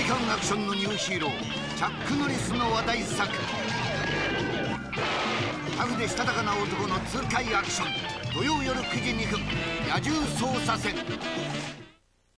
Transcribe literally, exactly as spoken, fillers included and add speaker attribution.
Speaker 1: カンアクションのニューヒーローチャック・ノリスの話題作。タフでしたたかな男の痛快アクション。土曜夜くじにふん野獣捜査線。